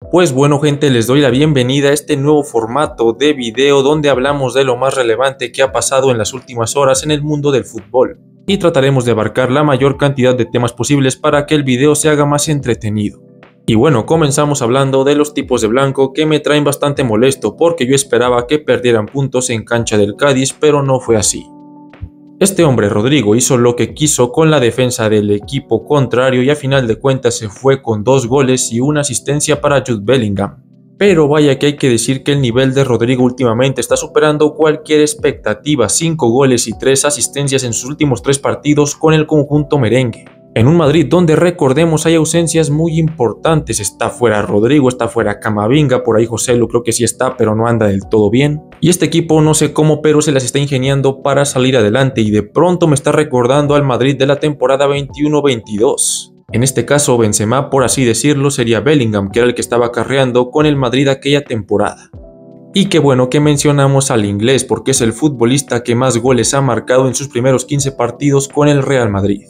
Pues bueno gente, les doy la bienvenida a este nuevo formato de video donde hablamos de lo más relevante que ha pasado en las últimas horas en el mundo del fútbol y trataremos de abarcar la mayor cantidad de temas posibles para que el video se haga más entretenido. Y bueno, comenzamos hablando de los tipos de blanco que me traen bastante molesto porque yo esperaba que perdieran puntos en cancha del Cádiz, pero no fue así. Este hombre, Rodrigo, hizo lo que quiso con la defensa del equipo contrario y a final de cuentas se fue con 2 goles y una asistencia para Jude Bellingham. Pero vaya que hay que decir que el nivel de Rodrigo últimamente está superando cualquier expectativa, 5 goles y 3 asistencias en sus últimos 3 partidos con el conjunto merengue. En un Madrid donde, recordemos, hay ausencias muy importantes. Está fuera Rodrigo, está fuera Camavinga, por ahí Joselu creo que sí está, pero no anda del todo bien. Y este equipo no sé cómo, pero se las está ingeniando para salir adelante y de pronto me está recordando al Madrid de la temporada 21-22. En este caso Benzema, por así decirlo, sería Bellingham, que era el que estaba acarreando con el Madrid aquella temporada. Y qué bueno que mencionamos al inglés porque es el futbolista que más goles ha marcado en sus primeros 15 partidos con el Real Madrid.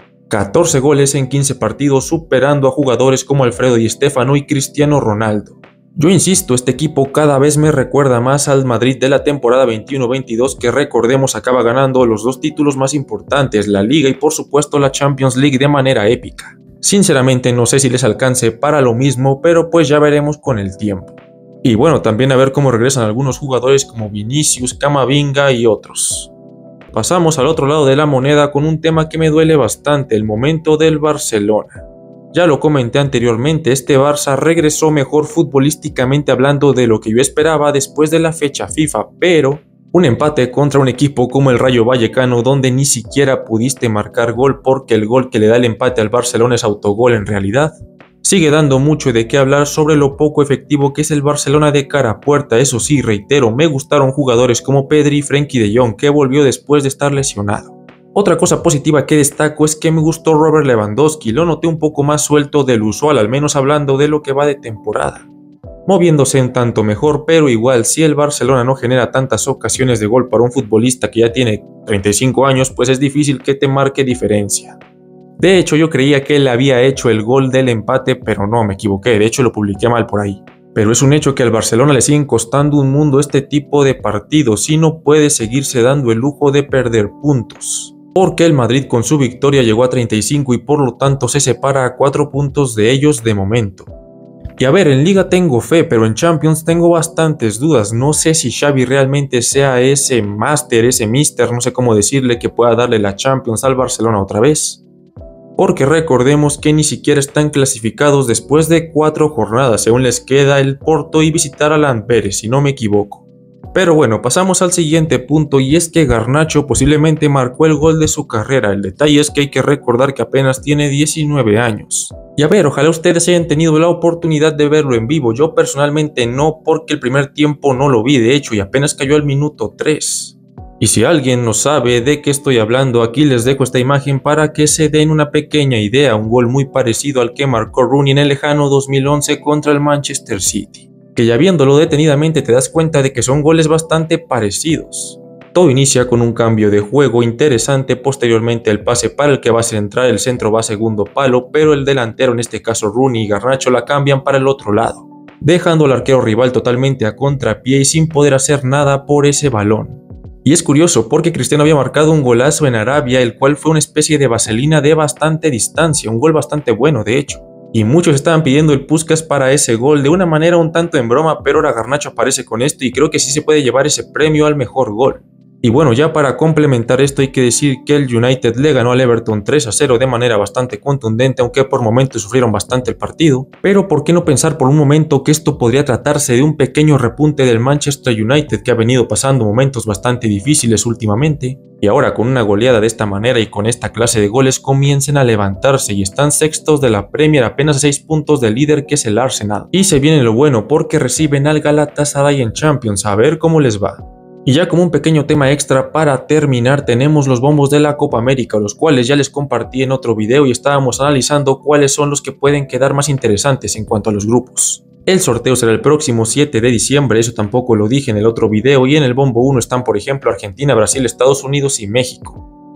14 goles en 15 partidos, superando a jugadores como Alfredo Di Stéfano y Cristiano Ronaldo. Yo insisto, este equipo cada vez me recuerda más al Madrid de la temporada 21-22 que, recordemos, acaba ganando los 2 títulos más importantes, la Liga y por supuesto la Champions League, de manera épica. Sinceramente no sé si les alcance para lo mismo, pero pues ya veremos con el tiempo. Y bueno, también a ver cómo regresan algunos jugadores como Vinicius, Camavinga y otros. Pasamos al otro lado de la moneda con un tema que me duele bastante, el momento del Barcelona. Ya lo comenté anteriormente, este Barça regresó mejor futbolísticamente hablando de lo que yo esperaba después de la fecha FIFA, pero un empate contra un equipo como el Rayo Vallecano donde ni siquiera pudiste marcar gol porque el gol que le da el empate al Barcelona es autogol en realidad. Sigue dando mucho de qué hablar sobre lo poco efectivo que es el Barcelona de cara a puerta. Eso sí, reitero, me gustaron jugadores como Pedri y Frenkie de Jong, que volvió después de estar lesionado. Otra cosa positiva que destaco es que me gustó Robert Lewandowski, lo noté un poco más suelto del usual, al menos hablando de lo que va de temporada. Moviéndose un tanto mejor, pero igual, si el Barcelona no genera tantas ocasiones de gol para un futbolista que ya tiene 35 años, pues es difícil que te marque diferencia. De hecho, yo creía que él había hecho el gol del empate, pero no, me equivoqué, de hecho lo publiqué mal por ahí. Pero es un hecho que al Barcelona le siguen costando un mundo este tipo de partidos y no puede seguirse dando el lujo de perder puntos. Porque el Madrid con su victoria llegó a 35 y por lo tanto se separa a 4 puntos de ellos de momento. Y a ver, en Liga tengo fe, pero en Champions tengo bastantes dudas. No sé si Xavi realmente sea ese máster, ese mister, no sé cómo decirle, que pueda darle la Champions al Barcelona otra vez. Porque recordemos que ni siquiera están clasificados después de 4 jornadas, aún les queda el Porto y visitar al Amberes, si no me equivoco. Pero bueno, pasamos al siguiente punto y es que Garnacho posiblemente marcó el gol de su carrera. El detalle es que hay que recordar que apenas tiene 19 años. Y a ver, ojalá ustedes hayan tenido la oportunidad de verlo en vivo. Yo personalmente no, porque el primer tiempo no lo vi de hecho y apenas cayó al minuto 3. Y si alguien no sabe de qué estoy hablando, aquí les dejo esta imagen para que se den una pequeña idea, un gol muy parecido al que marcó Rooney en el lejano 2011 contra el Manchester City, que ya viéndolo detenidamente te das cuenta de que son goles bastante parecidos. Todo inicia con un cambio de juego interesante, posteriormente el pase para el que va a centrar, el centro va a segundo palo, pero el delantero, en este caso Rooney y Garnacho, la cambian para el otro lado, dejando al arquero rival totalmente a contrapié y sin poder hacer nada por ese balón. Y es curioso porque Cristiano había marcado un golazo en Arabia, el cual fue una especie de vaselina de bastante distancia, un gol bastante bueno de hecho. Y muchos estaban pidiendo el Puskás para ese gol de una manera un tanto en broma, pero ahora Garnacho aparece con esto y creo que sí se puede llevar ese premio al mejor gol. Y bueno, ya para complementar esto hay que decir que el United le ganó al Everton 3-0 de manera bastante contundente, aunque por momentos sufrieron bastante el partido. Pero ¿por qué no pensar por un momento que esto podría tratarse de un pequeño repunte del Manchester United, que ha venido pasando momentos bastante difíciles últimamente? Y ahora con una goleada de esta manera y con esta clase de goles comiencen a levantarse y están sextos de la Premier, apenas a 6 puntos del líder que es el Arsenal. Y se viene lo bueno porque reciben al Galatasaray en Champions, a ver cómo les va. Y ya como un pequeño tema extra para terminar, tenemos los bombos de la Copa América, los cuales ya les compartí en otro video y estábamos analizando cuáles son los que pueden quedar más interesantes en cuanto a los grupos. El sorteo será el próximo 7 de diciembre, eso tampoco lo dije en el otro video, y en el bombo 1 están por ejemplo Argentina, Brasil, Estados Unidos y México,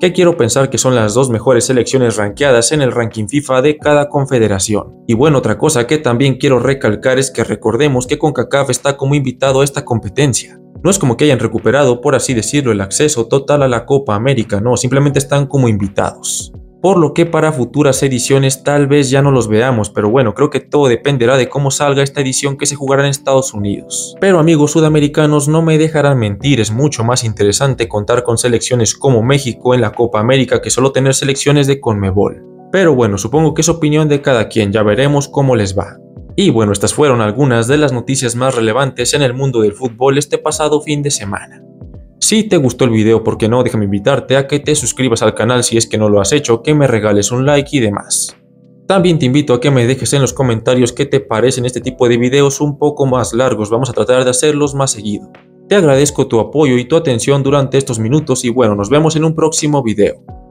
que quiero pensar que son las dos mejores selecciones rankeadas en el ranking FIFA de cada confederación. Y bueno, otra cosa que también quiero recalcar es que recordemos que CONCACAF está como invitado a esta competencia. No es como que hayan recuperado, por así decirlo, el acceso total a la Copa América, no, simplemente están como invitados. Por lo que para futuras ediciones tal vez ya no los veamos, pero bueno, creo que todo dependerá de cómo salga esta edición que se jugará en Estados Unidos. Pero amigos sudamericanos, no me dejarán mentir, es mucho más interesante contar con selecciones como México en la Copa América que solo tener selecciones de CONMEBOL. Pero bueno, supongo que es opinión de cada quien, ya veremos cómo les va. Y bueno, estas fueron algunas de las noticias más relevantes en el mundo del fútbol este pasado fin de semana. Si te gustó el video, ¿por qué no? Déjame invitarte a que te suscribas al canal si es que no lo has hecho, que me regales un like y demás. También te invito a que me dejes en los comentarios qué te parecen este tipo de videos un poco más largos, vamos a tratar de hacerlos más seguido. Te agradezco tu apoyo y tu atención durante estos minutos y bueno, nos vemos en un próximo video.